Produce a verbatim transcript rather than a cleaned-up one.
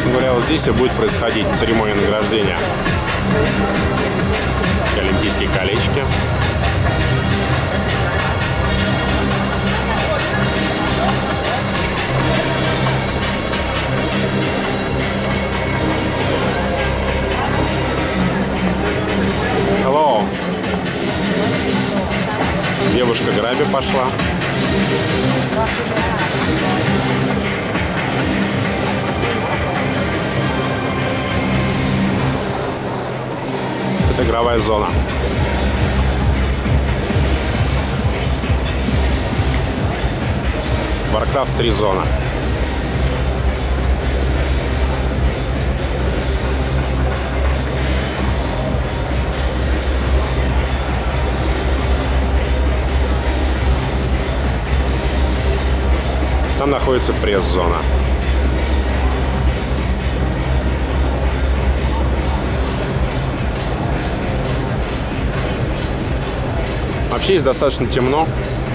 Собственно говоря, вот здесь и будет происходить церемония награждения. Олимпийские колечки. Hello. Девушка граби пошла. Это игровая зона. Warcraft три зона. Там находится пресс-зона. Вообще здесь достаточно темно.